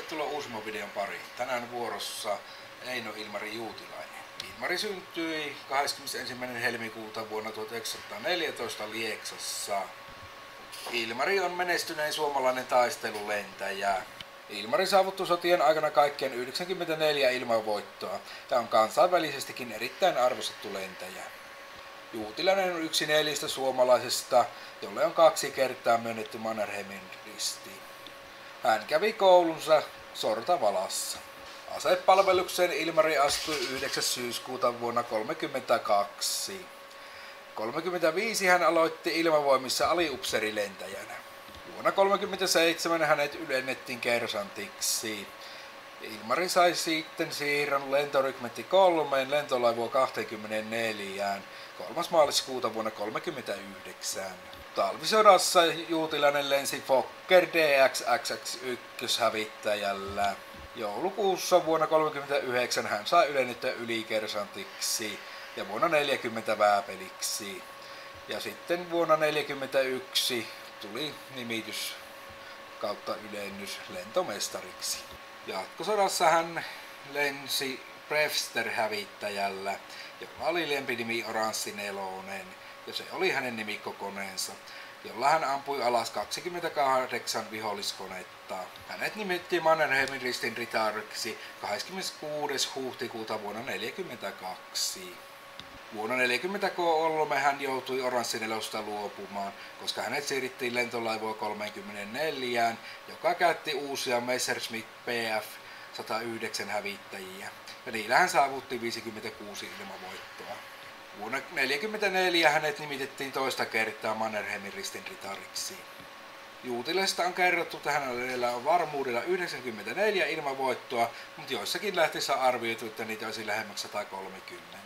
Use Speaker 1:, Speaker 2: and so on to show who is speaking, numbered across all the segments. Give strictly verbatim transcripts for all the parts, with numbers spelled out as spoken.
Speaker 1: tervetuloa uusimman videon pariin. Tänään vuorossa Eino Ilmari Juutilainen. Ilmari syntyi kahdeskymmenesensimmäinen helmikuuta vuonna tuhatyhdeksänsataaneljätoista Lieksassa. Ilmari on menestyneen suomalainen taistelulentäjä. Ilmari saavutti sotien aikana kaikkien yhdeksänkymmentäneljä ilmavoittoa ja on kansainvälisestikin erittäin arvostettu lentäjä. Juutilainen on yksi neljästä suomalaisesta, jolle on kaksi kertaa myönnetty Mannerheimin risti. Hän kävi koulunsa Sortavalassa. Asepalvelukseen Ilmari astui yhdeksäs syyskuuta vuonna tuhatyhdeksänsataakolmekymmentäkaksi. kolmekymmentäviisi hän aloitti ilmavoimissa aliupseerilentäjänä. Vuonna tuhatyhdeksänsataakolmekymmentäseitsemän hänet ylennettiin kersantiksi. Ilmari sai sitten siirron lentorykmentti kolmeen lentolaivua kaksikymmentäneljä kolmas maaliskuuta vuonna tuhatyhdeksänsataakolmekymmentäyhdeksän. Talvisodassa Juutilainen lensi Fokker D X X X yksi hävittäjällä. Joulukuussa vuonna tuhatyhdeksänsataakolmekymmentäyhdeksän hän sai ylennettyä ylikersantiksi ja vuonna tuhatyhdeksänsataaneljäkymmentä vääpeliksi. Ja sitten vuonna tuhatyhdeksänsataaneljäkymmentäyksi tuli nimitys kautta ylennys lentomestariksi. Jatkosodassa hän lensi Brewster-hävittäjällä, jolla oli lempinimi Oranssi nelonen, ja se oli hänen nimikkokoneensa, jolla hän ampui alas kaksikymmentäkahdeksan viholliskonetta. Hänet nimettiin Mannerheimin ristin ritariksi kahdeskymmeneskuudes huhtikuuta vuonna tuhatyhdeksänsataaneljäkymmentäkaksi. Vuonna tuhatyhdeksänsataaneljäkymmentäkolme hän joutui Oranssi nelosta luopumaan, koska hänet siirrettiin lentolaivua kolmekymmentäneljä, joka käytti uusia Messerschmitt P F sata yhdeksän hävittäjiä, ja niillä hän saavutti viisikymmentäkuusi ilmavoittoa. Vuonna tuhatyhdeksänsataaneljäkymmentäneljä hänet nimitettiin toista kertaa Mannerheimin ristin ritariksi. Juutilaisesta on kerrottu, että hänellä on varmuudella yhdeksänkymmentäneljä ilmavoittoa, mutta joissakin lähteissä on arvioitu, että niitä olisi lähemmäksi sata kolmekymmentä.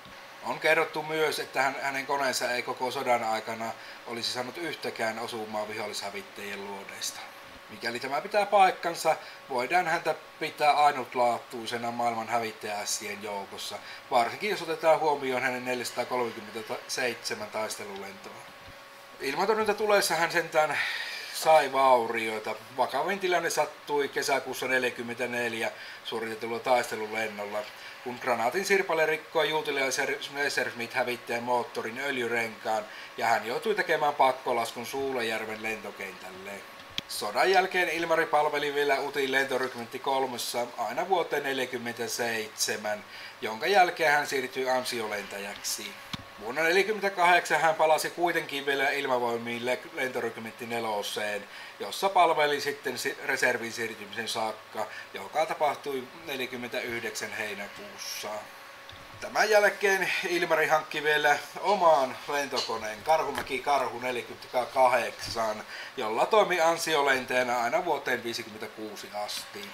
Speaker 1: On kerrottu myös, että hänen koneensa ei koko sodan aikana olisi saanut yhtäkään osumaa vihollishävittäjien luodeista. Mikäli tämä pitää paikkansa, voidaan häntä pitää ainutlaatuisena maailman hävittäjäässien joukossa, varsinkin jos otetaan huomioon hänen neljäsataakolmekymmentäseitsemän taistelulentoa. Ilmatorjunta tulessa hän sentään sai vaurioita. Vakavin tilanne sattui kesäkuussa tuhatyhdeksänsataaneljäkymmentäneljä suoritetulla taistelulennolla, kun granaatin sirpale rikkoi Juutilaisen Messerschmitt hävittäjän moottorin öljyrenkaan ja hän joutui tekemään pakkolaskun Suulajärven lentokentälle. Sodan jälkeen Ilmari palveli vielä U T I lentorykmentti kolmossa aina vuoteen tuhatyhdeksänsataaneljäkymmentäseitsemän, jonka jälkeen hän siirtyi ansiolentäjäksi. Vuonna tuhatyhdeksänsataaneljäkymmentäkahdeksan hän palasi kuitenkin vielä ilmavoimiin lentorykmentti neloseen, jossa palveli sitten reservin siirtymisen saakka, joka tapahtui tuhatyhdeksänsataaneljäkymmentäyhdeksän heinäkuussa. Tämän jälkeen Ilmari hankki vielä omaan lentokoneen Karhumäki Karhu neljäkymmentäkahdeksan, jolla toimi ansiolentäjänä aina vuoteen tuhatyhdeksänsataaviisikymmentäkuusi asti.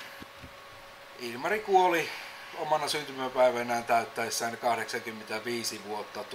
Speaker 1: Ilmari kuoli omana syntymäpäivänään täyttäessään kahdeksankymmentäviisi vuotta